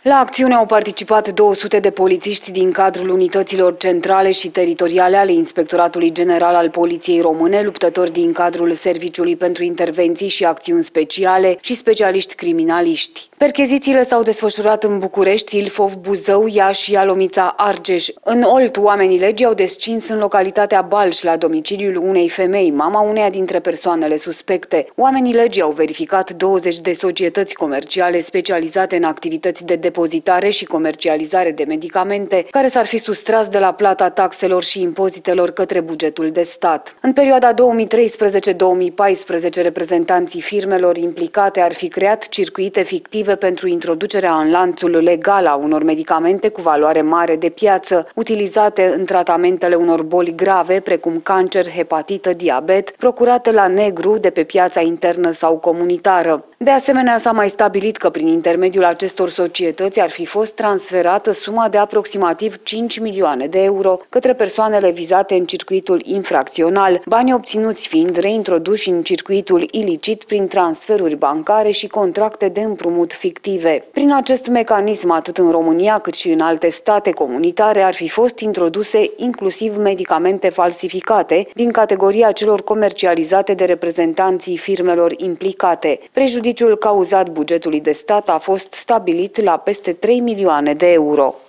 La acțiune au participat 200 de polițiști din cadrul unităților centrale și teritoriale ale Inspectoratului General al Poliției Române, luptători din cadrul Serviciului pentru Intervenții și Acțiuni Speciale și specialiști criminaliști. Perchezițiile s-au desfășurat în București, Ilfov, Buzău, Iași, Ialomița, Argeș. În Olt, oamenii legii au descins în localitatea Balș la domiciliul unei femei, mama uneia dintre persoanele suspecte. Oamenii legii au verificat 20 de societăți comerciale specializate în activități de depozitare și comercializare de medicamente, care s-ar fi sustras de la plata taxelor și impozitelor către bugetul de stat. În perioada 2013-2014, reprezentanții firmelor implicate ar fi creat circuite fictive pentru introducerea în lanțul legal a unor medicamente cu valoare mare de piață, utilizate în tratamentele unor boli grave, precum cancer, hepatită, diabet, procurate la negru de pe piața internă sau comunitară. De asemenea, s-a mai stabilit că prin intermediul acestor societăți ar fi fost transferată suma de aproximativ 5 milioane de euro către persoanele vizate în circuitul infracțional, banii obținuți fiind reintroduși în circuitul ilicit prin transferuri bancare și contracte de împrumut fictive. Prin acest mecanism, atât în România cât și în alte state comunitare, ar fi fost introduse inclusiv medicamente falsificate din categoria celor comercializate de reprezentanții firmelor implicate. Prejudiciul cauzat bugetului de stat a fost stabilit la peste 3 milioane de euro.